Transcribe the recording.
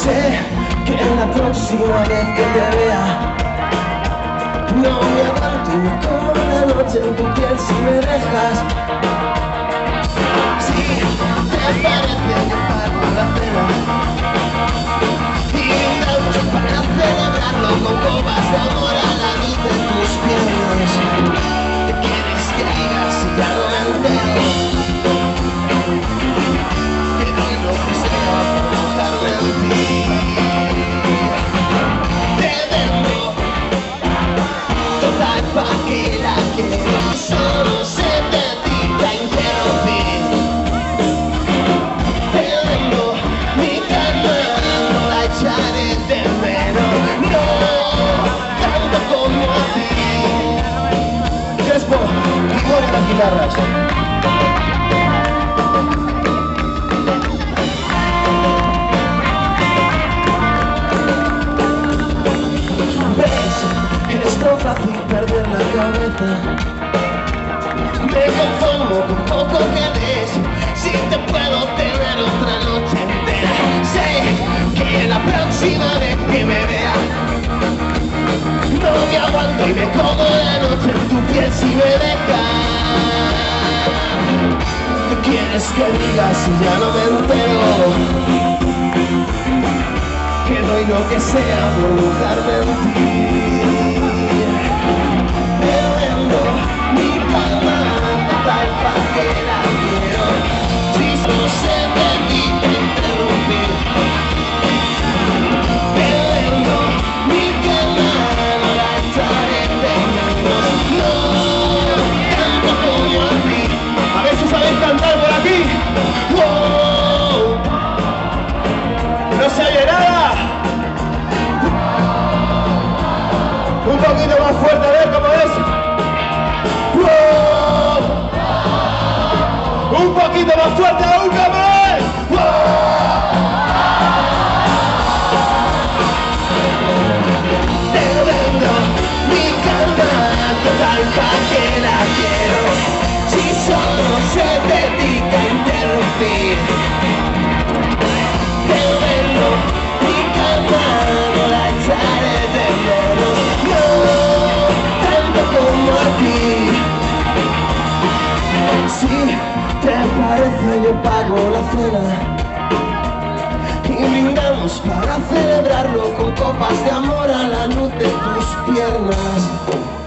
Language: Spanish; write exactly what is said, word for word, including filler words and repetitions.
Sé que la próxima vez que te vea no me aguanto y me como la noche en tu piel si me dejas. Si te parece yo pago la cena y un gaucho para celebrarlo con copas de amor a la luz de tus piernas. ¿Qué quieres que diga si ya no me entero? Que doy lo que sea por mojarme en ti. Te vendo toda pa' que la quiero, solo se dedica a interrumpir. Te vendo mi cama, no la echaré de menos, no tanto como a ti. Crespo, y pone las guitarras. Es tan fácil perder la cabeza. Me conformo con poco que des. Si te puedo tener otra noche entera. Sé que la próxima vez que me vea no me aguanto y me como la noche en tu piel si me dejas. ¿Qué quieres que diga si ya no me entero? Que doy lo que sea por mojarme en ti. Un poquito más fuerte, a ver cómo es. ¡Wow! Un poquito más fuerte, aún cómo es. ¡Wow! Te vendo mi cama total pa' que la quiero. Si solo se dedica a interrumpir. Te vendo mi cama, no la echaré de menos. Si te parece yo pago la cena y brindamos para celebrarlo con copas de amor a la luz de tus piernas.